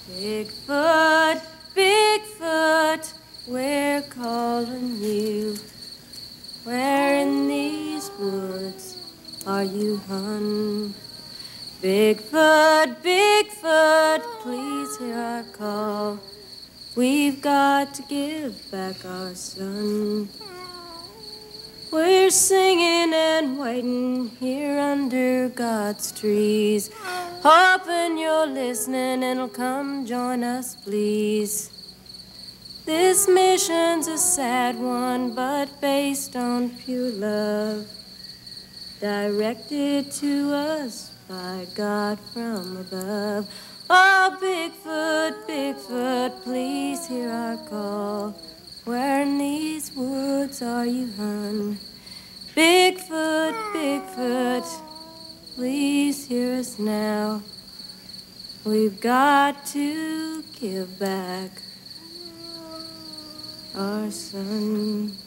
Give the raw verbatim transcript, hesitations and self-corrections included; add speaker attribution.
Speaker 1: Bigfoot, Bigfoot, we're calling you. Where in these woods are you, hun? Bigfoot, Bigfoot, please hear our call. We've got to give back our son. We're singing and waiting here under God's trees, hoping you're listening and'll come join us, please. This mission's a sad one, but based on pure love, directed to us by God from above. Oh, Bigfoot, Bigfoot, please hear our call. Where in these woods are you, hun? Bigfoot, Bigfoot, please hear us now. We've got to give back our son.